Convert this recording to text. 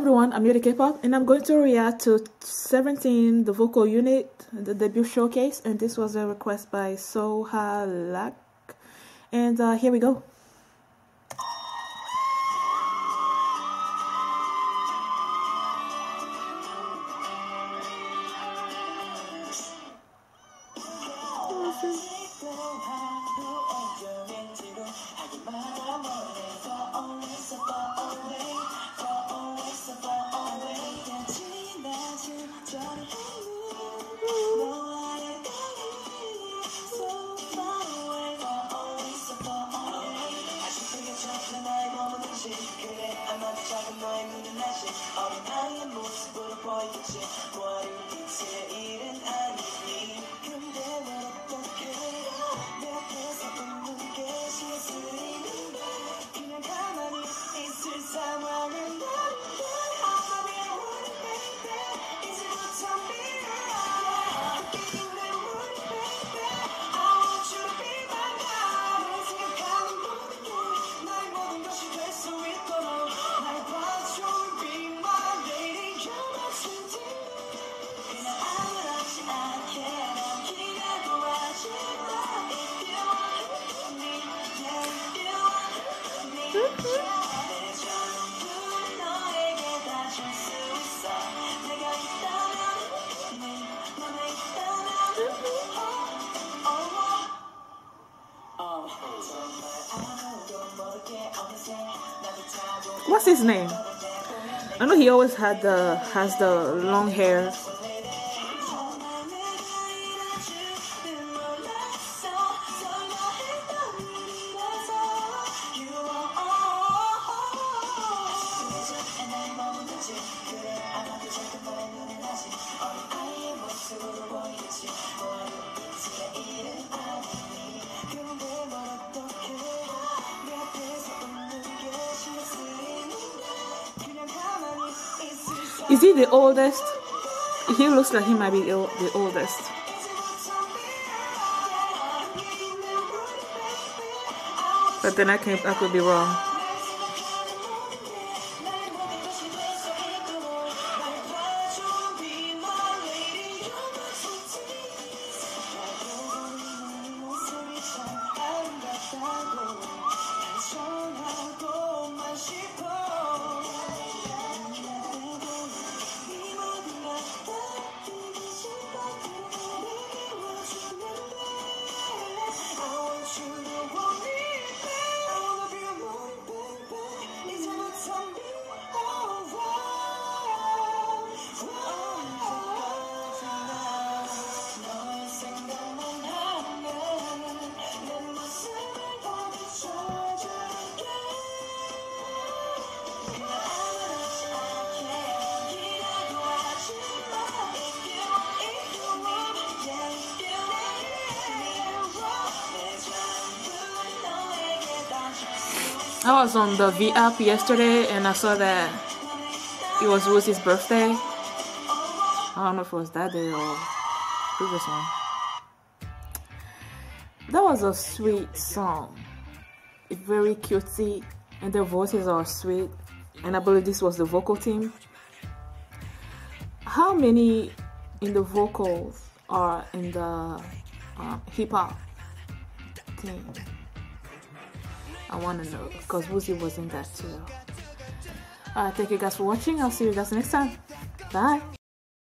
everyone, I'm Yuri K-pop and I'm going to react to 17, the vocal unit, the debut showcase, and this was a request by Sohalak. And here we go. What's his name? I know he always has the long hair. Is he the oldest? He looks like he might be the oldest. But then I could be wrong. I was on the V app yesterday and I saw that it was Woozi's birthday. I don't know if it was that day or previous one. That was a sweet song. It's very cutesy and their voices are sweet. And I believe this was the vocal team. How many in the vocals are in the hip hop team? I want to know because Woozi was in that too. Thank you guys for watching. I'll see you guys next time. Bye.